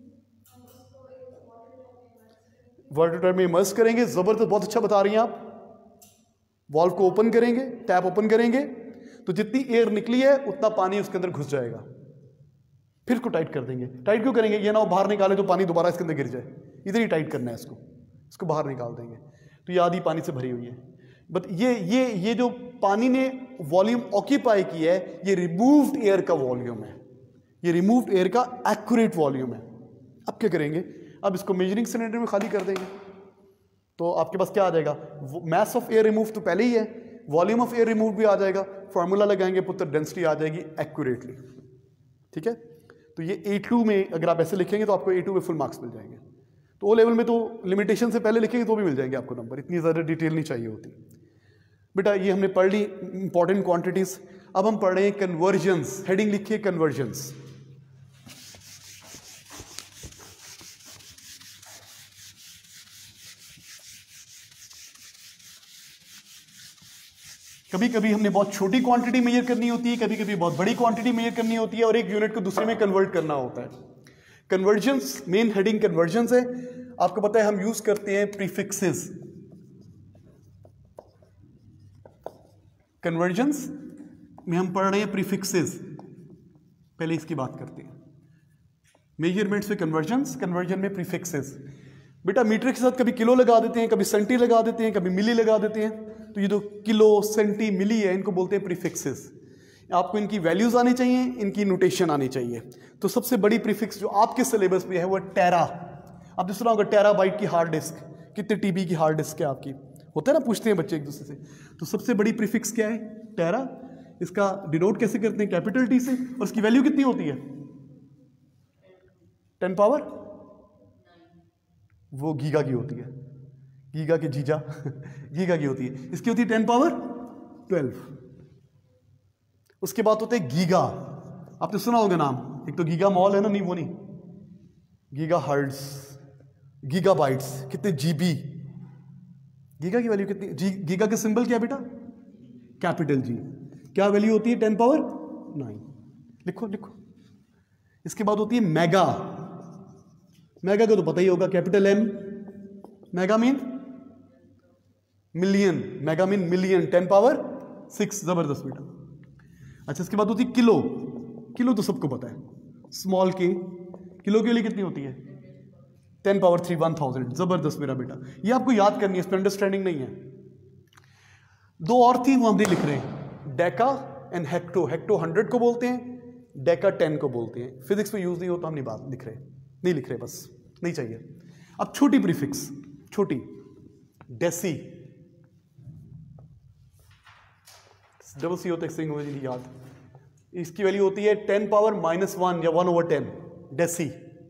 वाटर टैप में इमर्स करेंगे। जबरदस्त, बहुत अच्छा बता रही हैं आप। वॉल्व को ओपन करेंगे, टैप ओपन करेंगे, तो जितनी एयर निकली है उतना पानी उसके अंदर घुस जाएगा। फिर इसको टाइट कर देंगे। टाइट क्यों करेंगे? ये ना वो बाहर निकाले तो पानी दोबारा इसके अंदर गिर जाए, इधर ही टाइट करना है इसको बाहर निकाल देंगे। तो ये आधी पानी से भरी हुई है। बट ये जो पानी ने वॉल्यूम ऑक्यूपाई की है, ये रिमूव्ड एयर का वॉल्यूम है, ये रिमूव्ड एयर का एक्यूरेट वॉल्यूम है। अब क्या करेंगे? अब इसको मेजरिंग सिलेंडर में खाली कर देंगे, तो आपके पास क्या आ जाएगा? मैस ऑफ एयर रिमूव तो पहले ही है, वॉल्यूम ऑफ एयर रिमूव भी आ जाएगा, फॉर्मूला लगाएंगे, पुत्र डेंसिटी आ जाएगी एक्यूरेटली। ठीक है, तो ये A2 में अगर आप ऐसे लिखेंगे तो आपको A2 में फुल मार्क्स मिल जाएंगे। तो ओ लेवल में तो लिमिटेशन से पहले लिखेंगे तो भी मिल जाएंगे आपको नंबर, इतनी ज़्यादा डिटेल नहीं चाहिए होती। बेटा ये हमने पढ़ ली इंपॉर्टेंट क्वांटिटीज। अब हम पढ़ रहे हैं कन्वर्जन्स। हेडिंग लिखिए कन्वर्जन्स। कभी कभी हमने बहुत छोटी क्वांटिटी मेजर करनी होती है, कभी कभी बहुत बड़ी क्वांटिटी मेजर करनी होती है, और एक यूनिट को दूसरे में कन्वर्ट करना होता है। कन्वर्जन्स, मेन हेडिंग कन्वर्जन्स है। आपको पता है हम यूज करते हैं प्रीफिक्सेस। कन्वर्जन्स में हम पढ़ रहे हैं प्रीफिक्सेस। पहले इसकी बात करते हैं। मेजरमेंट्स में कन्वर्जन्स, कन्वर्जन में प्रीफिक्सेस। बेटा मीटर के साथ कभी किलो लगा देते हैं, कभी सेंटी लगा देते हैं, कभी मिली लगा देते हैं। तो ये जो किलो, सेंटी, मिली है, इनको बोलते हैं प्रीफिक्सेस। आपको इनकी वैल्यूज आनी चाहिए, इनकी नोटेशन आनी चाहिए। तो सबसे बड़ी प्रीफिक्स जो आपके सिलेबस में है वो टेरा। आपने सुना होगा टेराबाइट की हार्ड डिस्क, कितने टीबी की हार्ड डिस्क है आपकी, होता है ना, पूछते हैं बच्चे एक दूसरे से। तो सबसे बड़ी प्रीफिक्स क्या है? टेरा। इसका डिनोट कैसे करते हैं? कैपिटल टी से। और इसकी वैल्यू कितनी होती है? 10 पावर, वो गीगा की होती है, गीगा के जीजा गीगा की होती है। इसकी होती है 10 पावर 12। उसके बाद होते हैं गीगा। आपने सुना होगा नाम, एक तो गीगा मॉल है ना, नहीं वो नहीं, गीगा हर्ट्ज, गीगा बाइट्स, कितने जीबी। गीगा की वैल्यू कितनी? गीगा के सिंबल क्या है बेटा? Capital G. क्या वैल्यू होती है? 10 पावर 9। लिखो लिखो। इसके बाद होती है मेगा। मेगा का तो पता ही होगा, capital M। Mega mean million, mega mean million, 10 power 6। जबरदस्त बेटा। अच्छा, इसके बाद होती है किलो। किलो तो सबको पता है, स्मॉल के। किलो की वैल्यू कितनी होती है? 10 पावर 3, 1000। जबरदस्त मेरा बेटा, ये आपको याद करनी है, इस पर अंडरस्टैंडिंग नहीं है। दो और थी वो हम नहीं लिख रहे हैं, डेका एंड हेक्टो, हेक्टो 100 को बोलते हैं, डेका 10 को बोलते हैं। फिजिक्स में यूज नहीं होता, हम नहीं बात लिख रहे, नहीं लिख रहे, बस नहीं चाहिए। अब छोटी प्रीफिक्स, छोटी डेसी, डबल सी होता है, मुझे नहीं याद, इसकी वैल्यू होती है 10 पावर -1 या 1/10 डेसी।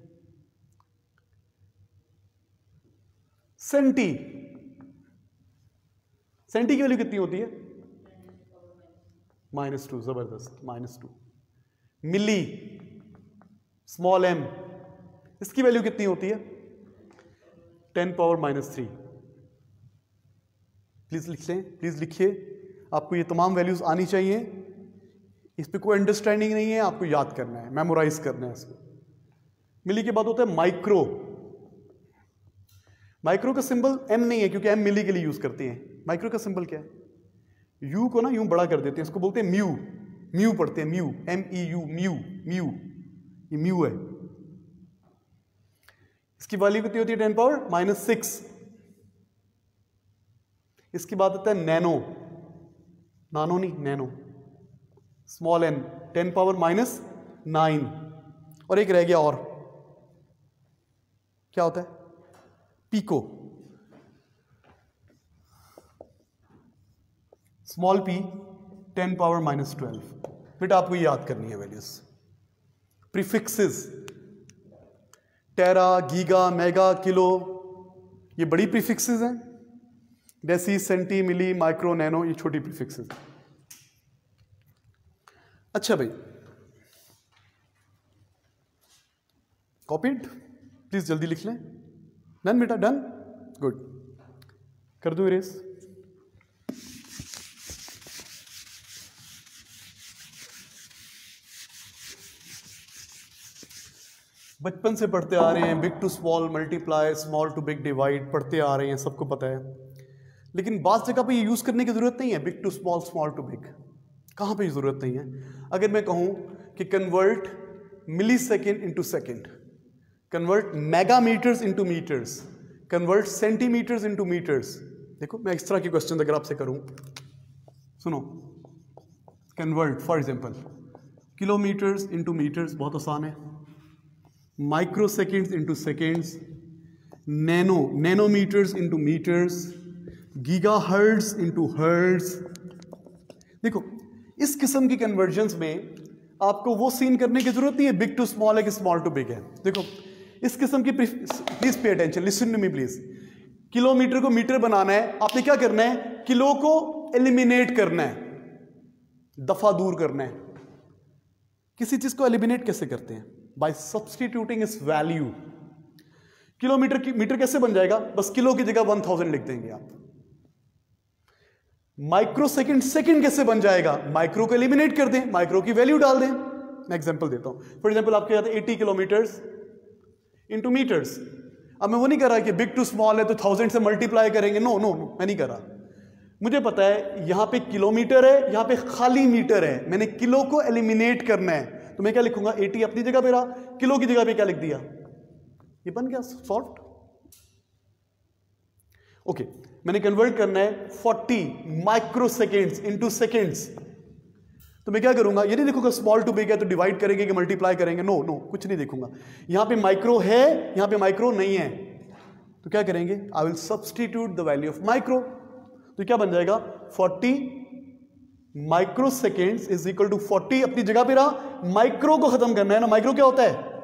सेंटी, सेंटी की वैल्यू कितनी होती है? -2, जबरदस्त, -2। मिली, स्मॉल m, इसकी वैल्यू कितनी होती है? 10 पावर -3। प्लीज लिख लें, प्लीज लिखिए, आपको ये तमाम वैल्यूज आनी चाहिए। इस पे कोई अंडरस्टैंडिंग नहीं है, आपको याद करना है, मेमोराइज करना है इसको। मिली के बाद होता है माइक्रो। माइक्रो का सिंबल m नहीं है क्योंकि m मिली के लिए यूज करते हैं। माइक्रो का सिंबल क्या है? u को ना यूं बड़ा कर देते हैं, इसको बोलते हैं म्यू, म्यू पढ़ते हैं, म्यू, MEU, म्यू, म्यू, ये म्यू है। इसकी वैल्यू कितनी होती है? 10 पावर -6। इसके बाद आता है नैनो, नानो नहीं, नैनो, स्मॉल n, 10 पावर -9। और एक रह गया और, क्या होता है? Pico, small p, 10 power -12। बेटा आपको ये याद करनी है values. Prefixes, tera, giga, mega, kilo, ये बड़ी प्रीफिक्सेस हैं। Deci, centi, milli, micro, nano, ये छोटी प्रीफिक्सेस। अच्छा भाई, कॉपीड? प्लीज जल्दी लिख लें। डन बेटा, डन, गुड, कर दूं इरेज? बचपन से पढ़ते आ रहे हैं, big to small multiply, small to big divide, पढ़ते आ रहे हैं, सबको पता है। लेकिन बात जगह पे ये यूज करने की जरूरत नहीं है, big to small, small to big, कहां पे जरूरत नहीं है। अगर मैं कहूं कि convert milli second into second, convert megametres into metres, convert centimetres into metres, देखो मैं इस तरह के क्वेश्चन अगर आपसे करूं, सुनो, convert for example kilometres into metres, बहुत आसान है। Micro seconds into seconds, nano, nanometres into metres, giga hertz into hertz. देखो इस किस्म की कन्वर्जन्स में आपको वो सीन करने की जरूरत नहीं है बिग टू स्मॉल है कि स्मॉल टू बिग है। देखो इस किस्म की, please pay attention, listen to me please. Kilometre को मीटर बनाना है, आपने क्या करना है? किलो को एलिमिनेट करना है, दफा दूर करना है। किसी चीज को एलिमिनेट कैसे करते हैं? By substituting its value. Kilometre की मीटर कैसे बन जाएगा? बस किलो की जगह 1000 लिख देंगे आप। माइक्रो सेकंड, सेकंड कैसे बन जाएगा? माइक्रो को एलिमिनेट कर दें, माइक्रो की वैल्यू डाल दें। मैं एग्जांपल देता हूं, फॉर एग्जांपल आपके याद है 80 किलोमीटर्स इंटू मीटर्स। अब मैं वो नहीं कर रहा कि बिग टू स्मॉल है तो 1000 से मल्टीप्लाई करेंगे, नो नो नो, मैं नहीं कर रहा। मुझे पता है यहां पे किलोमीटर है, यहां पे खाली मीटर है, मैंने किलो को एलिमिनेट करना है, तो मैं क्या लिखूंगा? 80 अपनी जगह पे रहा, किलो की जगह पे क्या लिख दिया? ये बन गया सॉल्व्ड। ओके, मैंने कन्वर्ट करना है 40 माइक्रो सेकेंड्स इंटू सेकेंड्स, तो मैं क्या करूंगा? ये नहीं देखूंगा स्मॉल टू बिग है तो डिवाइड करेंगे कि मल्टीप्लाई करेंगे, नो नो, कुछ नहीं देखूंगा। यहां पे माइक्रो है, यहां पे माइक्रो नहीं है, तो क्या करेंगे? I will substitute the value of micro. तो क्या बन जाएगा? 40 micro seconds is equal to 40 अपनी जगह पे रहा, माइक्रो को खत्म करना है ना। माइक्रो क्या होता है?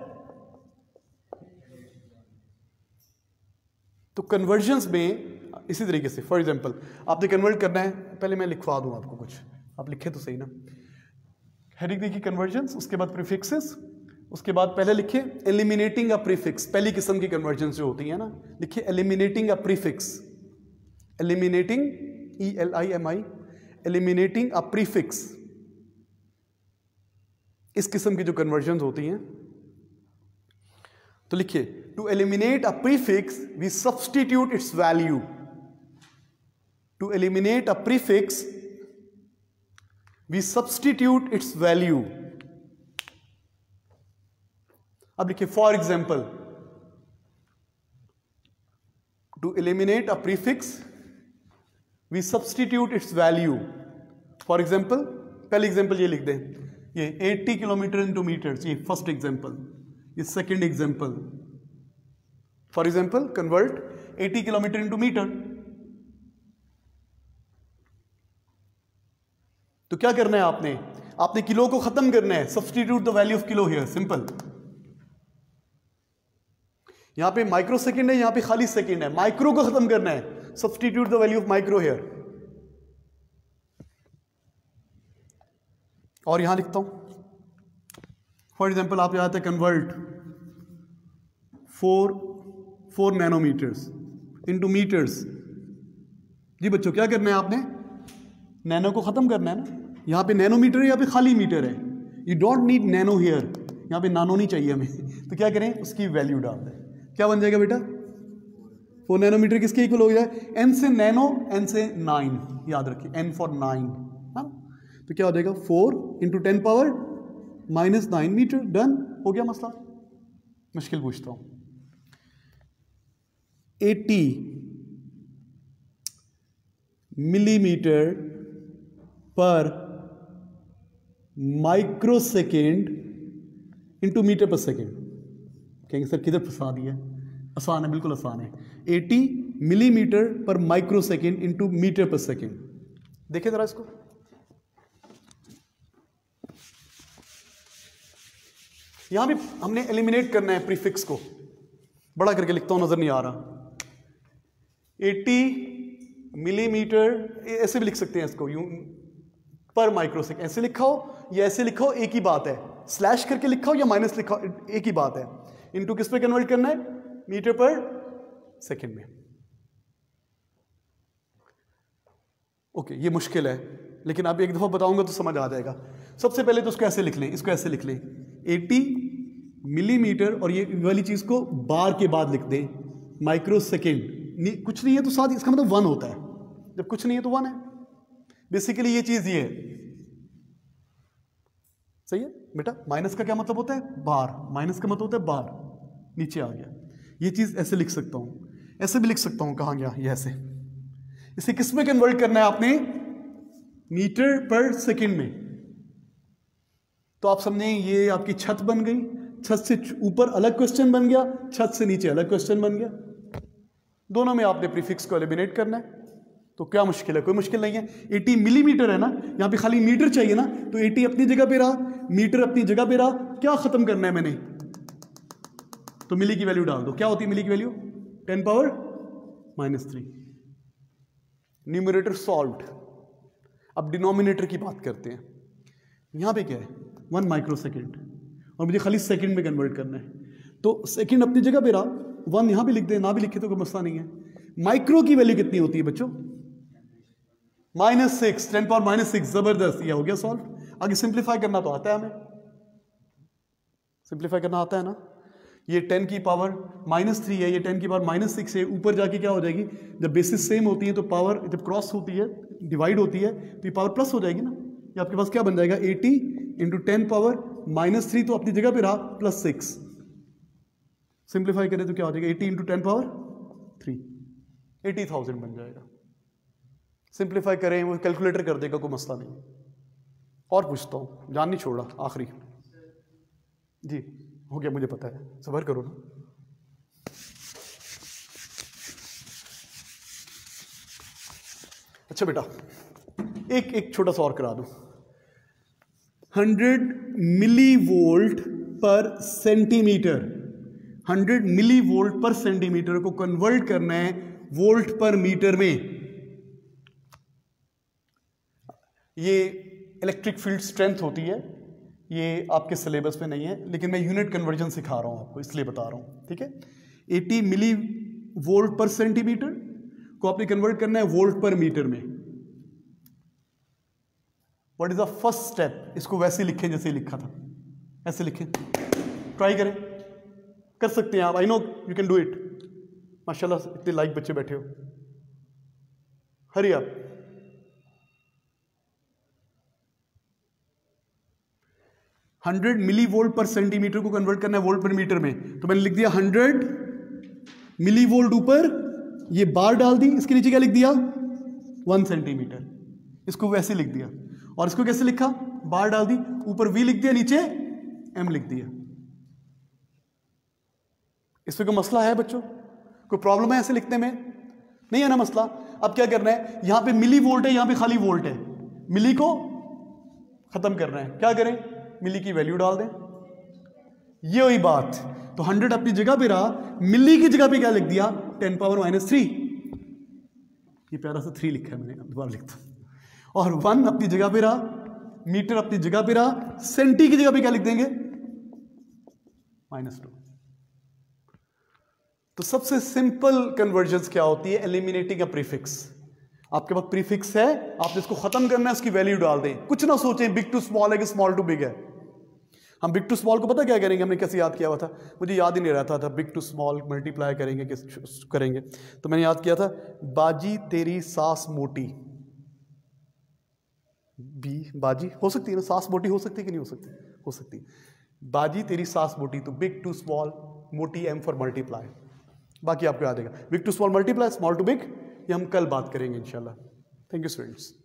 तो कन्वर्जन्स में इसी तरीके से, फॉर एग्जांपल आपने कन्वर्ट करना है, पहले मैं लिखवा दूं आपको कुछ, आप लिखे तो सही ना। हेडिंग देखिए कन्वर्जन्स, उसके बाद प्रीफिक्सेस, उसके बाद पहले लिखिए एलिमिनेटिंग अ प्रीफिक्स। पहली किस्म की कन्वर्जन्स जो होती है ना, लिखिए eliminating a prefix, eliminating, ELIMI, eliminating a prefix. इस किस्म की जो कन्वर्जन्स होती हैं, तो लिखिए to eliminate a prefix we substitute its value. To eliminate a prefix we substitute its value. अब लिखिए for example, to eliminate a prefix we substitute its value. For example पहली एग्जांपल ये लिख दें, ये 80 किलोमीटर इंटू मीटर्स, ये फर्स्ट एग्जांपल, ये second example. For example convert 80 kilometre into metre. तो क्या करना है आपने, आपने किलो को खत्म करना है, substitute the value of kilo here, simple. यहां पे माइक्रो सेकंड है, यहां पे खाली सेकंड है, माइक्रो को खत्म करना है, substitute the value of micro here. और यहां लिखता हूं फॉर एग्जांपल, आप यहां तक कन्वर्ट 4 नैनोमीटर्स इनटू मीटर्स। जी बच्चों क्या करना है आपने, नैनो को खत्म करना है ना, यहां पे नैनोमीटर है, यहां पे खाली मीटर है, you don't need nano here, यहां पे नानो नहीं चाहिए हमें। तो क्या करें, उसकी वैल्यू डाल दें, क्या बन जाएगा बेटा, 4 नैनोमीटर किसके इक्वल हो जाए, n से नैनो, n से 9, याद रखिए n फॉर 9, हाँ। तो क्या हो जाएगा 4 इंटू 10 पावर -9 मीटर, डन, हो गया मसला। मुश्किल पूछता हूं, 80 मिलीमीटर पर माइक्रो सेकेंड इंटू मीटर पर सेकेंड। कहेंगे सर किधर फंसा दिया, आसान है, बिल्कुल आसान है। 80 मिलीमीटर पर माइक्रो सेकेंड इंटू मीटर पर सेकेंड। देखिए जरा इसको, यहां भी हमने एलिमिनेट करना है प्रीफिक्स को, बड़ा करके लिखता हूं, नजर नहीं आ रहा। 80 मिलीमीटर, ऐसे भी लिख सकते हैं इसको, यूं पर माइक्रो सेकेंड, ऐसे लिखा हो या ऐसे लिखा हो, एक ही बात है, स्लैश करके लिखा हो या माइनस लिखा हो, एक ही बात है। इनटू किस पे कन्वर्ट करना है, मीटर पर सेकेंड में। ओके, ये मुश्किल है, लेकिन आप एक दफा बताऊंगा तो समझ आ जाएगा। सबसे पहले तो उसको ऐसे लिख लें, इसको ऐसे लिख लें, 80 मिलीमीटर, और ये वाली चीज को बार के बाद लिख दें, माइक्रो सेकेंड। कुछ नहीं है तो साथ इसका मतलब 1 होता है, जब कुछ नहीं है तो 1 है। बेसिकली ये चीज ये है, सही है बेटा। माइनस का क्या मतलब होता है, बार, माइनस का मतलब होता है बार, नीचे आ गया। ये चीज ऐसे लिख सकता हूं, ऐसे भी लिख सकता हूं, कहां गया ये, ऐसे। इसे किस में कन्वर्ट करना है आपने, मीटर पर सेकेंड में। तो आप समझें ये आपकी छत बन गई, छत से ऊपर अलग क्वेश्चन बन गया, छत से नीचे अलग क्वेश्चन बन गया। दोनों में आपने प्रीफिक्स को एलिमिनेट करना है। तो क्या मुश्किल है, कोई मुश्किल नहीं है। 80 मिलीमीटर है ना, यहां पे खाली मीटर चाहिए ना, तो 80 अपनी जगह पे रहा, मीटर अपनी जगह पे रहा, क्या खत्म करना है मैंने, तो मिली की वैल्यू डाल दो। क्या होती है मिली की वैल्यू, 10 पावर -3। Numerator solved. अब डिनोमिनेटर की बात करते हैं। यहां पे क्या है, 1 माइक्रो सेकेंड, और मुझे खाली सेकेंड में कन्वर्ट करना है। तो सेकेंड अपनी जगह पे रहा, 1 यहां भी लिख दे, ना भी लिखे तो कोई मसला नहीं है। माइक्रो की वैल्यू कितनी होती है बच्चों, -6, 10 पावर -6, जबरदस्त, ये हो गया सॉल्व। आगे सिंप्लीफाई करना तो आता है हमें, सिंप्लीफाई करना आता है ना। ये 10 की पावर -3 है, ये 10 की पावर -6 है, ऊपर जाके क्या हो जाएगी, जब बेसिस सेम होती है तो पावर जब क्रॉस होती है, डिवाइड होती है, तो ये पावर प्लस हो जाएगी ना। ये आपके पास क्या बन जाएगा, 80 इंटू 10 पावर -3, तो अपनी जगह पे रहा, +6। सिंप्लीफाई करें तो क्या हो जाएगा, 80 इंटू 10 पावर 3, 80,000 बन जाएगा। सिंप्लीफाई करें, वो कैलकुलेटर कर देगा, कोई मसला नहीं। और पूछता हूं, जान नहीं छोड़ा, आखिरी जी हो गया, मुझे पता है, सब्र करो ना। अच्छा बेटा, एक छोटा सा और करा दूं। 100 मिली वोल्ट पर सेंटीमीटर, 100 मिली वोल्ट पर सेंटीमीटर को कन्वर्ट करना है वोल्ट पर मीटर में। ये इलेक्ट्रिक फील्ड स्ट्रेंथ होती है, ये आपके सिलेबस में नहीं है, लेकिन मैं यूनिट कन्वर्जन सिखा रहा हूं आपको, इसलिए बता रहा हूं, ठीक है। 80 मिली वोल्ट पर सेंटीमीटर को आपने कन्वर्ट करना है वोल्ट पर मीटर में। What is the first step, इसको वैसे लिखें जैसे लिखा था, ऐसे लिखें, ट्राई करें, कर सकते हैं आप, I know you can do it. माशाल्लाह इतने लाइक बच्चे बैठे हो, हरी आप। $100 मिली वोल्ट पर सेंटीमीटर को कन्वर्ट करना है वोल्ट पर मीटर में, तो मैंने लिख दिया 100 मिली वोल्ट, ऊपर ये बार डाल दी, इसके नीचे क्या लिख दिया 1 सेंटीमीटर, इसको वैसे लिख दिया। और इसको कैसे लिखा, बार डाल दी, ऊपर वी लिख दिया, नीचे एम लिख दिया। इसमें कोई मसला है बच्चों, कोई प्रॉब्लम है ऐसे लिखने में? नहीं है ना मसला। अब क्या करना है, यहां पे मिली वोल्ट है, यहां पे खाली वोल्ट है, मिली को खत्म करना है। क्या करें, मिली की वैल्यू डाल दें, ये वही बात। तो 100 अपनी जगह पे रहा, मिली की जगह पे क्या लिख दिया, 10⁻³ ये प्यारा सा 3 लिखा है मैंने, दोबारा लिखता हूं। और 1 अपनी जगह पे रहा, मीटर अपनी जगह पे रहा, सेंटी की जगह पे क्या लिख देंगे, -2। तो सबसे सिंपल कन्वर्जन्स क्या होती है, एलिमिनेटिंग अ प्रीफिक्स। आपके पास प्रीफिक्स है, आपने इसको खत्म करना है, उसकी वैल्यू डाल दें, कुछ ना सोचें बिग टू स्मॉल है कि स्मॉल टू बिग है। हम बिग टू स्मॉल को पता क्या करेंगे, हमने कैसे याद किया हुआ था, मुझे याद ही नहीं रहता था, बिग टू स्मॉल मल्टीप्लाई करेंगे किस करेंगे, तो मैंने याद किया था, बाजी तेरी सास मोटी, बी बाजी हो सकती है ना, सास मोटी हो सकती है कि नहीं हो सकती, हो सकती है, बाजी तेरी सास मोटी, तो बिग टू स्मॉल, मोटी एम फॉर मल्टीप्लाई, बाकी आपको याद आएगा। Big to small multiply, small to big, ये हम कल बात करेंगे इंशाल्लाह। Thank you students.